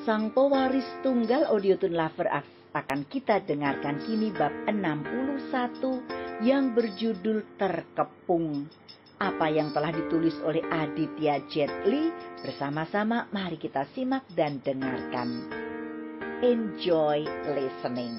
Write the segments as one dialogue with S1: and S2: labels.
S1: Sang pewaris tunggal Audiotune Lover akan kita dengarkan kini bab 61 yang berjudul Terkepung. Apa yang telah ditulis oleh Aditya Jet Lee. Bersama-sama mari kita simak dan dengarkan. Enjoy listening.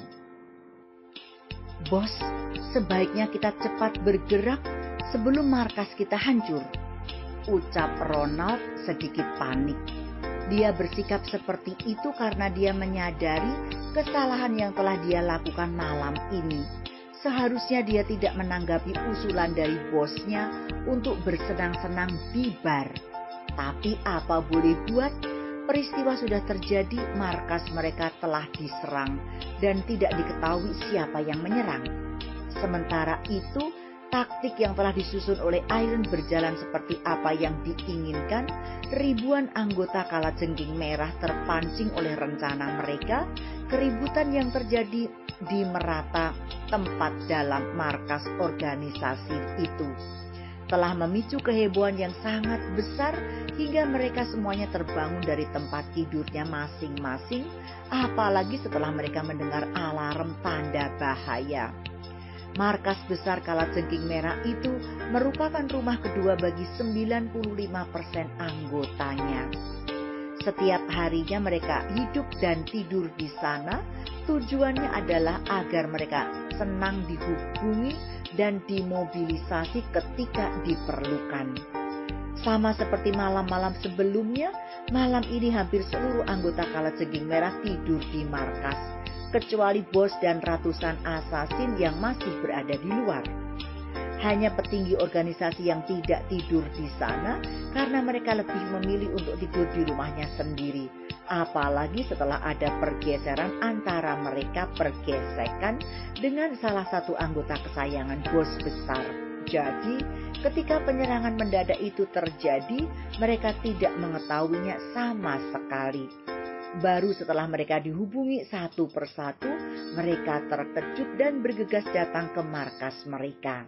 S1: Bos, sebaiknya kita cepat bergerak sebelum markas kita hancur, ucap Ronald sedikit panik. Dia bersikap seperti itu karena dia menyadari kesalahan yang telah dia lakukan malam ini. Seharusnya dia tidak menanggapi usulan dari bosnya untuk bersenang-senang di bar. Tapi apa boleh buat, peristiwa sudah terjadi, markas mereka telah diserang dan tidak diketahui siapa yang menyerang. Sementara itu, taktik yang telah disusun oleh Iron berjalan seperti apa yang diinginkan. Ribuan anggota Kalajengking Merah terpancing oleh rencana mereka. Keributan yang terjadi di merata tempat dalam markas organisasi itu telah memicu kehebohan yang sangat besar hingga mereka semuanya terbangun dari tempat tidurnya masing-masing, apalagi setelah mereka mendengar alarm tanda bahaya. Markas besar Kalajengking Merah itu merupakan rumah kedua bagi 95% anggotanya. Setiap harinya mereka hidup dan tidur di sana. Tujuannya adalah agar mereka senang dihubungi dan dimobilisasi ketika diperlukan. Sama seperti malam-malam sebelumnya, malam ini hampir seluruh anggota Kalajengking Merah tidur di markas, kecuali bos dan ratusan asasin yang masih berada di luar. Hanya petinggi organisasi yang tidak tidur di sana karena mereka lebih memilih untuk tidur di rumahnya sendiri. Apalagi setelah ada pergeseran antara mereka, pergesekan dengan salah satu anggota kesayangan bos besar. Jadi, ketika penyerangan mendadak itu terjadi, mereka tidak mengetahuinya sama sekali. Baru setelah mereka dihubungi satu persatu, mereka terkejut dan bergegas datang ke markas mereka.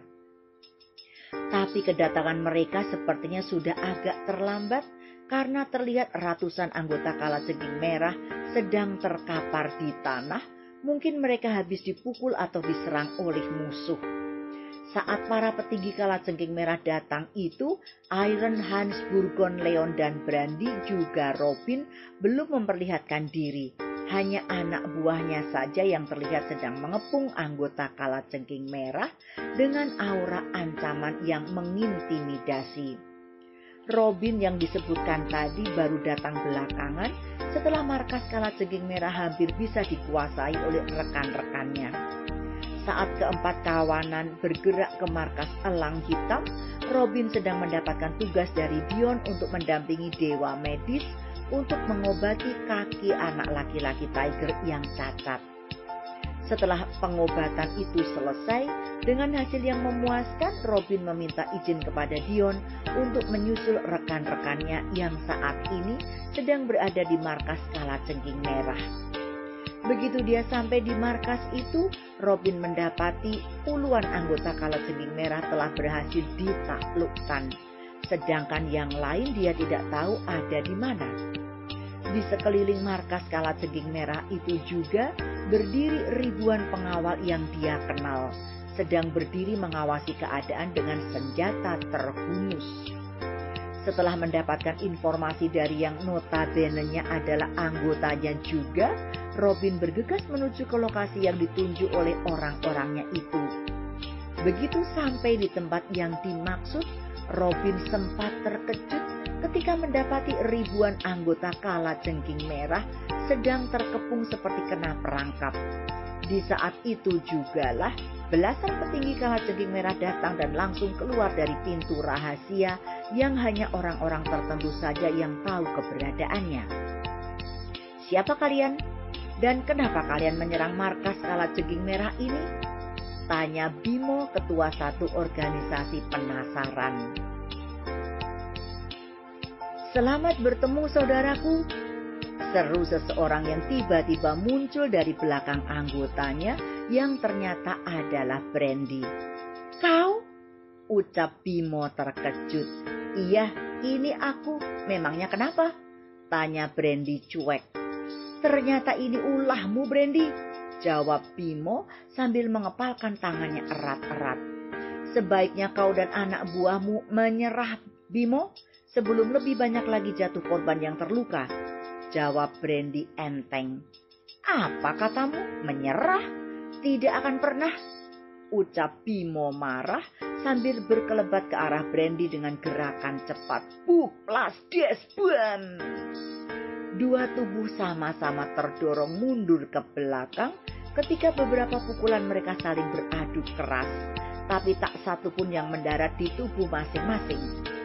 S1: Tapi kedatangan mereka sepertinya sudah agak terlambat karena terlihat ratusan anggota Kalajengking Merah sedang terkapar di tanah. Mungkin mereka habis dipukul atau diserang oleh musuh. Saat para petinggi Kalajengking Merah datang itu, Iron, Hans, Burgon, Leon, dan Brandy juga Robin belum memperlihatkan diri. Hanya anak buahnya saja yang terlihat sedang mengepung anggota Kalajengking Merah dengan aura ancaman yang mengintimidasi. Robin yang disebutkan tadi baru datang belakangan setelah markas Kalajengking Merah hampir bisa dikuasai oleh rekan-rekannya. Saat keempat kawanan bergerak ke markas Elang Hitam, Robin sedang mendapatkan tugas dari Dion untuk mendampingi Dewa Medis untuk mengobati kaki anak laki-laki Tiger yang cacat. Setelah pengobatan itu selesai, dengan hasil yang memuaskan, Robin meminta izin kepada Dion untuk menyusul rekan-rekannya yang saat ini sedang berada di markas Kalajengking Merah. Begitu dia sampai di markas itu, Robin mendapati puluhan anggota Kalajengking Merah telah berhasil ditaklukkan. Sedangkan yang lain dia tidak tahu ada di mana. Di sekeliling markas Kalajengking Merah itu juga berdiri ribuan pengawal yang dia kenal, sedang berdiri mengawasi keadaan dengan senjata terhunus. Setelah mendapatkan informasi dari yang notabene-nya adalah anggotanya juga, Robin bergegas menuju ke lokasi yang ditunjuk oleh orang-orangnya itu. Begitu sampai di tempat yang dimaksud, Robin sempat terkejut ketika mendapati ribuan anggota Kalajengking Merah sedang terkepung seperti kena perangkap. Di saat itu jugalah belasan petinggi Kalajengking Merah datang dan langsung keluar dari pintu rahasia yang hanya orang-orang tertentu saja yang tahu keberadaannya. Siapa kalian? Dan kenapa kalian menyerang markas Kalajengking Merah ini? Tanya Bimo, ketua satu organisasi penasaran. Selamat bertemu saudaraku, seru seseorang yang tiba-tiba muncul dari belakang anggotanya yang ternyata adalah Brandy. Kau? Ucap Bimo terkejut. Iya, ini aku. Memangnya kenapa? Tanya Brandy cuek. Ternyata ini ulahmu, Brandy, jawab Bimo sambil mengepalkan tangannya erat-erat. Sebaiknya kau dan anak buahmu menyerah, Bimo, sebelum lebih banyak lagi jatuh korban yang terluka, jawab Brandy enteng. Apa katamu? Menyerah? Tidak akan pernah, ucap Bimo marah sambil berkelebat ke arah Brandy dengan gerakan cepat. Buplas desban. Dua tubuh sama-sama terdorong mundur ke belakang ketika beberapa pukulan mereka saling beradu keras, tapi tak satu pun yang mendarat di tubuh masing-masing.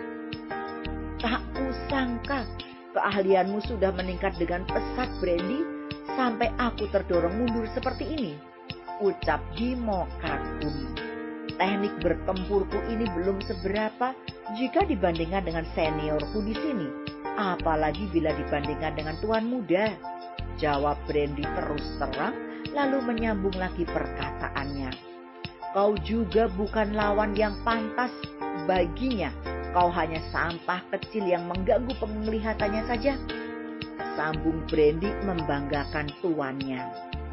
S1: Tak kusangka keahlianmu sudah meningkat dengan pesat, Brandy, sampai aku terdorong mundur seperti ini, ucap Bimo kagum. Teknik bertempurku ini belum seberapa jika dibandingkan dengan seniorku di sini, apalagi bila dibandingkan dengan tuan muda, jawab Brandy terus terang lalu menyambung lagi perkataannya. Kau juga bukan lawan yang pantas baginya. Kau hanya sampah kecil yang mengganggu penglihatannya saja, sambung Brandy membanggakan tuannya.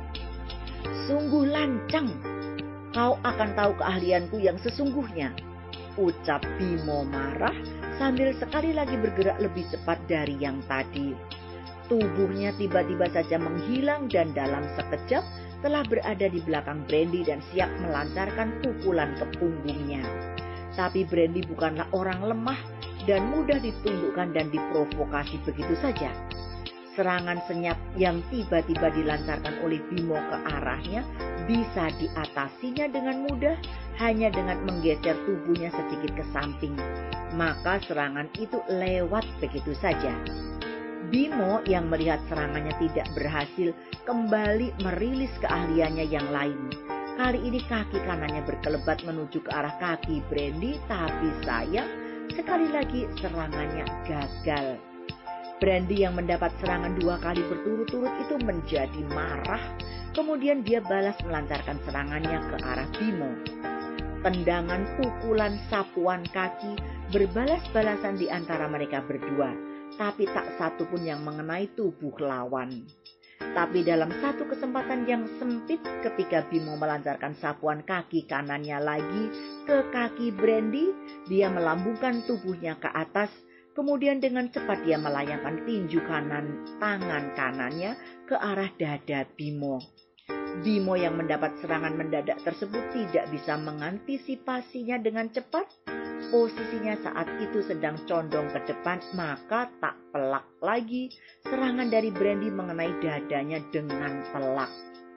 S1: Sungguh lancang, kau akan tahu keahlianku yang sesungguhnya, ucap Bimo marah sambil sekali lagi bergerak lebih cepat dari yang tadi. Tubuhnya tiba-tiba saja menghilang dan dalam sekejap telah berada di belakang Brandy dan siap melancarkan pukulan ke punggungnya. Tapi Brandy bukanlah orang lemah dan mudah ditundukkan dan diprovokasi begitu saja. Serangan senyap yang tiba-tiba dilancarkan oleh Bimo ke arahnya bisa diatasinya dengan mudah hanya dengan menggeser tubuhnya sedikit ke samping. Maka serangan itu lewat begitu saja. Bimo yang melihat serangannya tidak berhasil kembali merilis keahliannya yang lain. Kali ini kaki kanannya berkelebat menuju ke arah kaki Brandy, tapi sayang sekali lagi serangannya gagal. Brandy yang mendapat serangan 2 kali berturut-turut itu menjadi marah. Kemudian dia balas melancarkan serangannya ke arah Bimo. Tendangan, pukulan, sapuan kaki berbalas-balasan di antara mereka berdua, tapi tak satu pun yang mengenai tubuh lawan. Tapi dalam satu kesempatan yang sempit ketika Bimo melancarkan sapuan kaki kanannya lagi ke kaki Brandy, dia melambungkan tubuhnya ke atas, kemudian dengan cepat dia melayangkan tinju kanan tangan kanannya ke arah dada Bimo. Bimo yang mendapat serangan mendadak tersebut tidak bisa mengantisipasinya dengan cepat. Posisinya saat itu sedang condong ke depan, maka tak pelak lagi serangan dari Brandy mengenai dadanya dengan telak.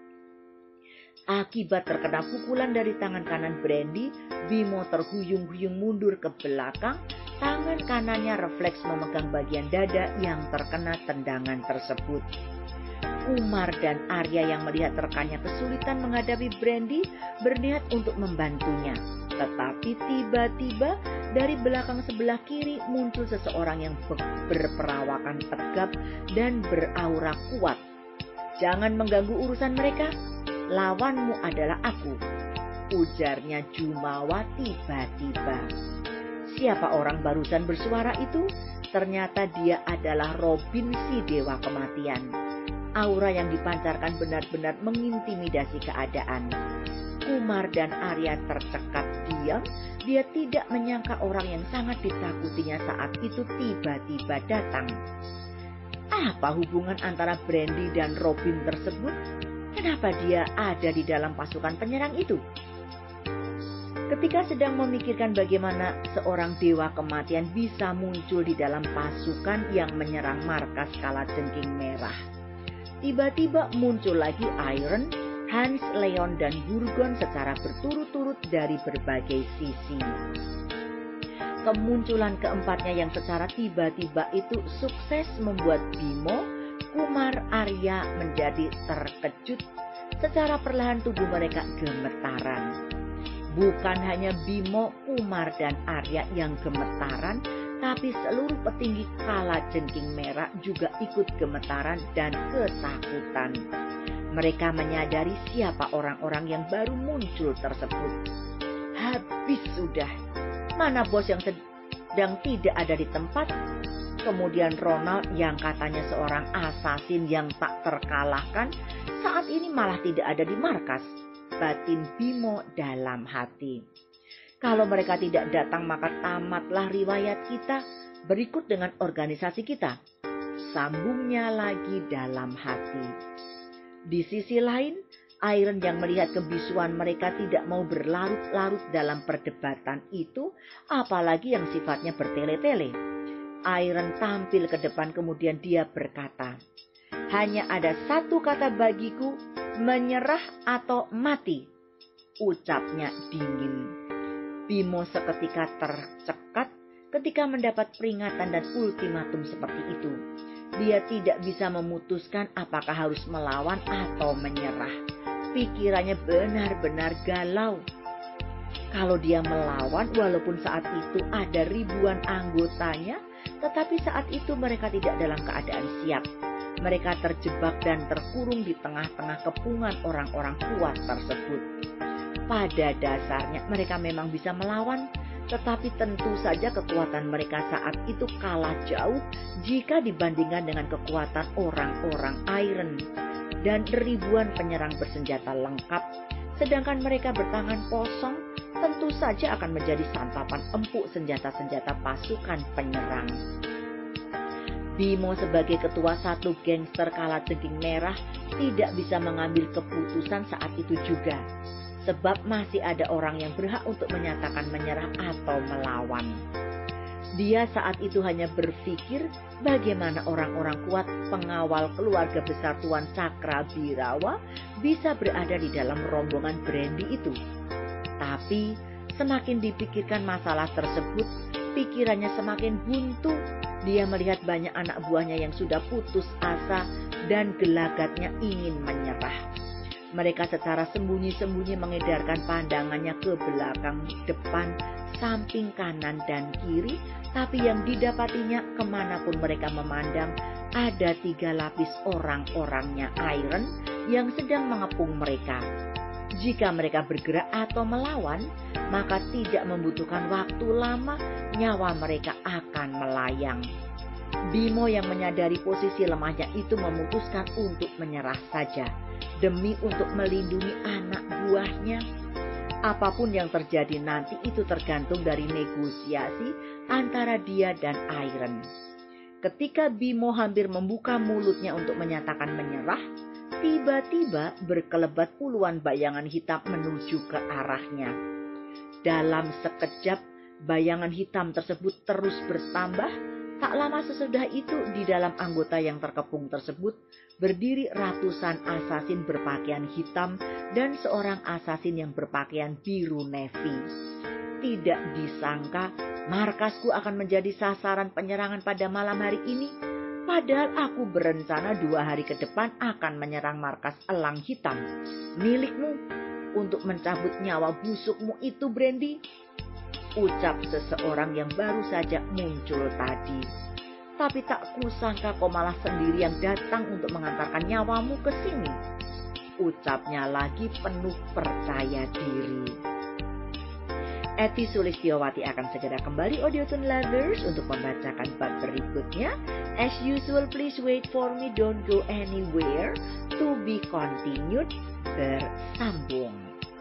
S1: Akibat terkena pukulan dari tangan kanan Brandy, Bimo terhuyung-huyung mundur ke belakang. Tangan kanannya refleks memegang bagian dada yang terkena tendangan tersebut. Kumar dan Arya yang melihat rekannya kesulitan menghadapi Brandy berniat untuk membantunya. Tetapi tiba-tiba dari belakang sebelah kiri muncul seseorang yang berperawakan tegap dan beraura kuat. Jangan mengganggu urusan mereka, lawanmu adalah aku, ujarnya Jumawa tiba-tiba. Siapa orang barusan bersuara itu? Ternyata dia adalah Robin si Dewa Kematian. Aura yang dipancarkan benar-benar mengintimidasi keadaan. Kumar dan Arya tercekat diam. Dia tidak menyangka orang yang sangat ditakutinya saat itu tiba-tiba datang. Apa hubungan antara Brandy dan Robin tersebut? Kenapa dia ada di dalam pasukan penyerang itu? Ketika sedang memikirkan bagaimana seorang dewa kematian bisa muncul di dalam pasukan yang menyerang markas Kalajengking Merah, tiba-tiba muncul lagi Iron, Hans, Leon, dan Burgon secara berturut-turut dari berbagai sisi. Kemunculan keempatnya yang secara tiba-tiba itu sukses membuat Bimo, Kumar, Arya menjadi terkejut. Secara perlahan tubuh mereka gemetaran. Bukan hanya Bimo, Kumar, dan Arya yang gemetaran, tapi seluruh petinggi Kalajengking Merah juga ikut gemetaran dan ketakutan. Mereka menyadari siapa orang-orang yang baru muncul tersebut. Habis sudah. Mana bos yang sedang tidak ada di tempat? Kemudian Ronald yang katanya seorang asasin yang tak terkalahkan, saat ini malah tidak ada di markas. Batin Bimo dalam hati. Kalau mereka tidak datang maka tamatlah riwayat kita. Berikut dengan organisasi kita. Sambungnya lagi dalam hati. Di sisi lain, Iron yang melihat kebisuan mereka tidak mau berlarut-larut dalam perdebatan itu, apalagi yang sifatnya bertele-tele. Iron tampil ke depan kemudian dia berkata, "Hanya ada satu kata bagiku, menyerah atau mati." Ucapnya dingin. Bimo seketika tercekat ketika mendapat peringatan dan ultimatum seperti itu. Dia tidak bisa memutuskan apakah harus melawan atau menyerah. Pikirannya benar-benar galau. Kalau dia melawan, walaupun saat itu ada ribuan anggotanya, tetapi saat itu mereka tidak dalam keadaan siap. Mereka terjebak dan terkurung di tengah-tengah kepungan orang-orang kuat tersebut. Pada dasarnya mereka memang bisa melawan, tetapi tentu saja kekuatan mereka saat itu kalah jauh jika dibandingkan dengan kekuatan orang-orang Iron dan ribuan penyerang bersenjata lengkap. Sedangkan mereka bertangan kosong, tentu saja akan menjadi santapan empuk senjata-senjata pasukan penyerang. Bimo sebagai ketua satu gangster kalajengking merah tidak bisa mengambil keputusan saat itu juga. Sebab masih ada orang yang berhak untuk menyatakan menyerah atau melawan. Dia saat itu hanya berpikir bagaimana orang-orang kuat pengawal keluarga besar Tuan Cakrabirawa bisa berada di dalam rombongan Brandy itu. Tapi semakin dipikirkan masalah tersebut, pikirannya semakin buntu. Dia melihat banyak anak buahnya yang sudah putus asa dan gelagatnya ingin menyerah. Mereka secara sembunyi-sembunyi mengedarkan pandangannya ke belakang, depan, samping, kanan, dan kiri. Tapi yang didapatinya kemanapun mereka memandang, ada 3 lapis orang-orangnya Iron yang sedang mengepung mereka. Jika mereka bergerak atau melawan, maka tidak membutuhkan waktu lama, nyawa mereka akan melayang. Bimo yang menyadari posisi lemahnya itu memutuskan untuk menyerah saja, demi untuk melindungi anak buahnya. Apapun yang terjadi nanti itu tergantung dari negosiasi antara dia dan Iron. Ketika Bimo hampir membuka mulutnya untuk menyatakan menyerah, tiba-tiba berkelebat puluhan bayangan hitam menuju ke arahnya. Dalam sekejap, bayangan hitam tersebut terus bertambah. Tak lama sesudah itu, di dalam anggota yang terkepung tersebut berdiri ratusan asasin berpakaian hitam dan seorang asasin yang berpakaian biru navy. Tidak disangka markasku akan menjadi sasaran penyerangan pada malam hari ini. Padahal aku berencana 2 hari ke depan akan menyerang markas elang hitam milikmu untuk mencabut nyawa busukmu itu, Brandy. Ucap seseorang yang baru saja muncul tadi. Tapi tak kusangka kau malah sendiri yang datang untuk mengantarkan nyawamu ke sini. Ucapnya lagi penuh percaya diri. Eti Sulistyowati akan segera kembali Audiotune Lovers untuk membacakan bab berikutnya. As usual, please wait for me, don't go anywhere. To be continued, bersambung.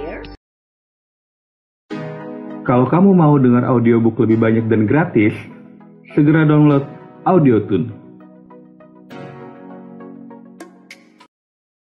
S2: Kalau kamu mau dengar audiobook lebih banyak dan gratis, segera download Audiotune.